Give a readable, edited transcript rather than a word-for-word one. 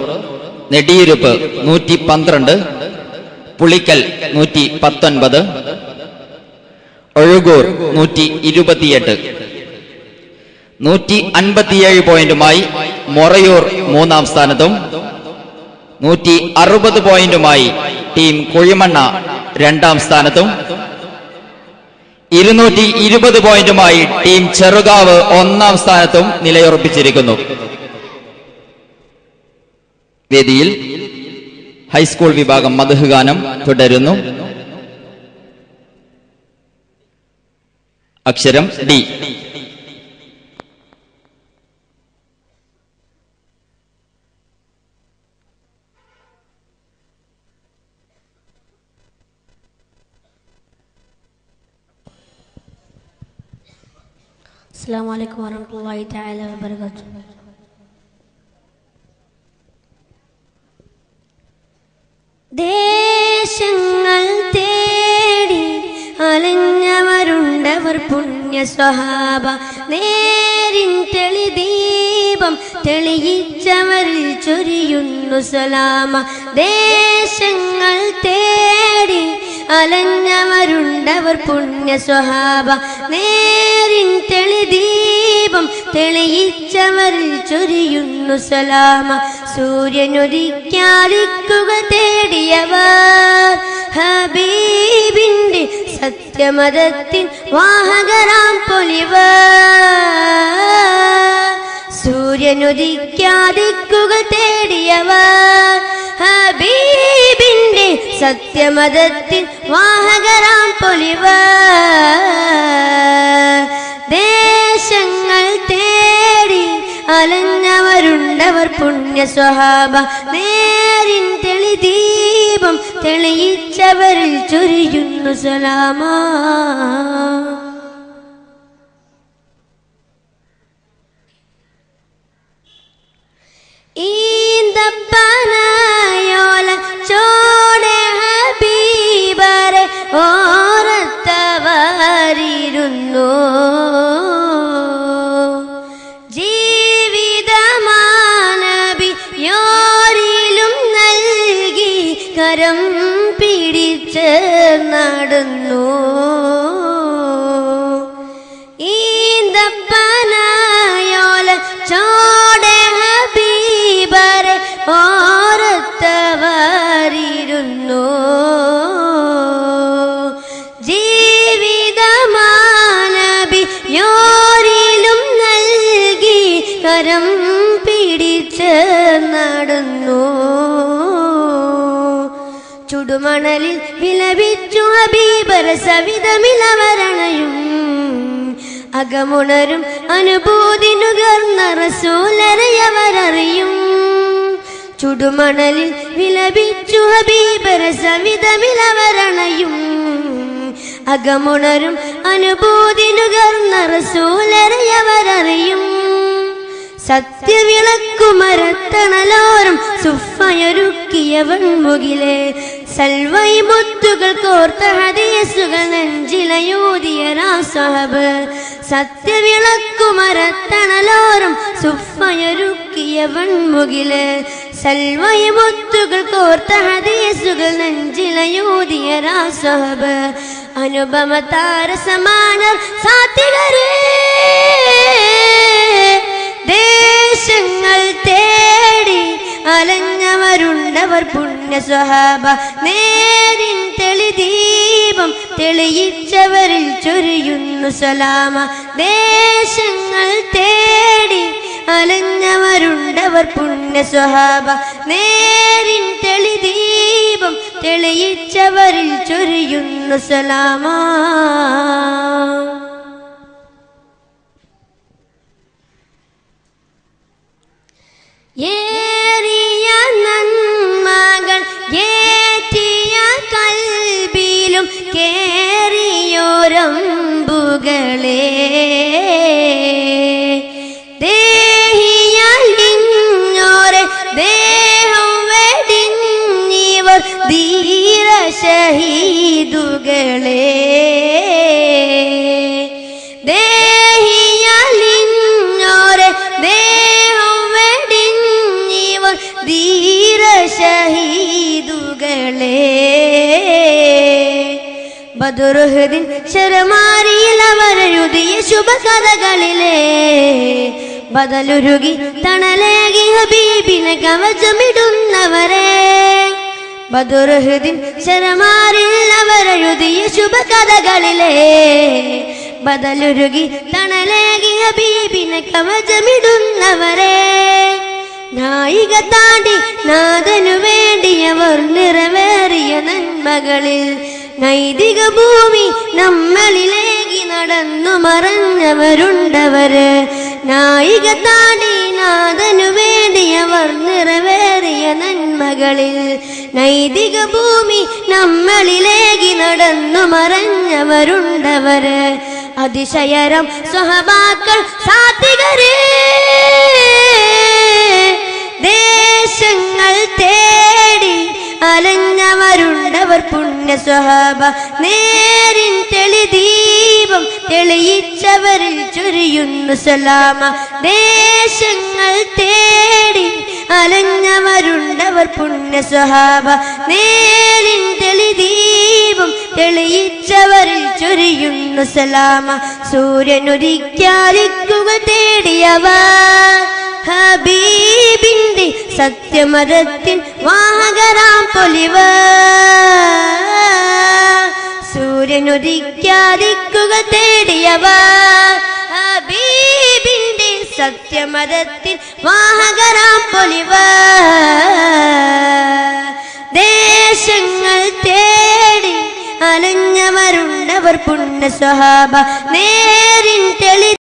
നെടിയിരുപ്പ് 112, പുളിക്കൽ 119, ഒഴുകൂർ 128. 157 പോയിന്റുമായി മൊറയൂർ മൂന്നാം സ്ഥാനത്തും 160 പോയിന്റുമായി ടീം കുഴിമണ്ണ രണ്ടാം സ്ഥാനത്തും 220 പോയിന്റുമായി ടീം ചെറുകാവ് ഒന്നാം സ്ഥാനത്തും നിലയുറപ്പിച്ചിരിക്കുന്നു. വേദിയിൽ ഹൈസ്കൂൾ വിഭാഗം മദ്ഹ് ഗാനം തുടരുന്നു. അക്ഷരം ഡി. അസ്സലാമു അലൈക്കും വറഹ്മത്തുള്ളാഹി തആല വബറകാതുഹു. ദേശങ്ങൾ തേടി അലഞ്ഞവരുണ്ടവർ പുണ്യ സ്വഹാബ, നേരിൻ തെളിദീപം തെളിയിച്ചവരിൽ ചൊരിയുന്നു സലാമ. ദേശങ്ങൾ തേടി അലഞ്ഞവരുണ്ടവർ പുണ്യ സ്വഹാബ, നേരിൻ തെളിദീപം തെളിയിച്ചവരിൽ ചൊരിയുന്നു സലാമ. സൂര്യനൊരിക്കാതിക്കുകൾ തേടിയവർ ഹബീബിന്റെ സത്യമതത്തിൻ വാഹകരാം പൊലിവർ. സൂര്യനൊരിക്കാതിക്കുകൾ തേടിയവർ ഹബീബിന്റെ സത്യമതത്തിൻ വാഹകരാം പൊലിവർ. ദേശങ്ങൾ തേടി അലഞ്ഞവരുണ്ടവർ പുണ്യ സ്വഹാബ, നേരിൻ തെളിദീപം തെളിയിച്ചവരിൽ ചൊരിയുന്നു സലാമ. ഈന്തപ്പനയോല ചോടെ ഹബീബരെ ഓരത്തവരിരുന്നു. ജീവിതമാനബിയോരിലും നൽകി കരം പിടിച്ച് നടന്നു. ഈന്തപ്പനയോല ചോടെ ഹബീബരെ ഓരത്തവരിരുന്നു. ജീവിതമാനബിയോരിലും നൽകി കരം പിടിച്ച് നടന്നു. ചുടുമണലിൽ വിലപിച്ചു ഹബീബർ സവിധമിലവരണയും അകമുണരും അനുഭൂതി നുകർന്ന റസൂലരയവരറിയും. ചുടുമണലിൽ വിലപിച്ചു ഹബീബർ സവിധമിലവരണയും അകമുണരും അനുഭൂതി നുകർന്ന റസൂലരയവരറിയും. സത്യവിളക്കുമരത്തണലോരം സുഫയൊരുക്കിയവൻ മുകിലെ സൽവൈ മുത്തുകൾ കോർത്ത ഹദീസുകൾ നെഞ്ചിലയൂതിയ സ്വഹബ്. സത്യവിളക്കുമരത്തണലോരം സുഫയൊരുക്കിയവൻ മുകിലെ സൽവൈ മുത്തുകൾ കോർത്ത ഹദീസുകൾ നെഞ്ചിലയൂതിയ സ്വഹബ്. അനുപമ താരസമാനർ സാത്വികരേ, ദേശങ്ങൾ തേടി അലഞ്ഞവരുണ്ടവർ പുണ്യ സ്വഹാബ, നേരിൻ തെളിദീപം തെളിയിച്ചവരിൽ ചൊരിയുന്നു സലാമ. ദേശങ്ങൾ തേടി അലഞ്ഞവരുണ്ടവർ പുണ്യ സ്വഹാബ, നേരിൻ തെളിദീപം തെളിയിച്ചവരിൽ ചൊരിയുന്നു സലാമ. ഏറിയ നന്മകൾ ഏറ്റിയ കൽബിലും കേറിയോരമ്പുകളെ ദേഹിയാലിഞ്ഞോരെ ദേഹം വെടിഞ്ഞിവർ ധീര ഷഹീദുകളെ. ദേഹിയാലിഞ്ഞോരെ ദേഹം വെടിഞ്ഞിവർ ധീര ധീര ഷഹീദുകളെ ബദറുഹദിൻ ശരമാരിയിൽ അവരെഴുതിയ ശുഭകഥകളിലെ ബദലുരുകി തണലേകി ഹബീബിനെ കവചമിടുന്നവരെ ബദറുഹദിൻ ശരമാരിയിൽ അവരെഴുതിയ ശുഭകഥകളിലെ ബദലുരുകി തണലേകി ഹബീബിനെ കവചമിടുന്നവരെ നായിക താണ്ടി നാഥനു വേണ്ടിയവർ നിറവേറിയ നന്മകളിൽ നൈതിക ഭൂമി നമ്മളിലേകി നടന്നു മറഞ്ഞവരുണ്ടവര് നായിക താണ്ടി നാഥനു വേണ്ടിയവർ നിറവേറിയ നന്മകളിൽ നൈതിക ഭൂമി നമ്മളിലേകി നടന്നു മറഞ്ഞവരുണ്ടവര് അതിശയരം സ്വഹബാക്കൾ സാത്വികരേ ദേശങ്ങൾ തേടി അലഞ്ഞവരുണ്ടവർ പുണ്യ സ്വഹാബ നേരിൻ തെളിദീപം തെളിയിച്ചവരിൽ ചൊരിയുന്നു സലാമ ദേശങ്ങൾ തേടി അലഞ്ഞവരുണ്ടവർ പുണ്യ സ്വഹാബ നേരിൻ തെളിദീപം തെളിയിച്ചവരിൽ ചൊരിയുന്നു സലാമ സൂര്യനൊരിക്കാലിക്കുക തേടിയവർ ഹബീബിന്റെ സത്യമതത്തിൻ വാഹകരാം പൊലിവ സൂര്യനൊരിക്കാതിക്കുക തേടിയവ ഹബീബിന്റെ സത്യമതത്തിൻ വാഹകരാം പൊലിവ ദേശങ്ങൾ തേടി അലഞ്ഞവരുണ്ടവർ പുണ്യ സ്വഹാബ നേരിൻ തെളി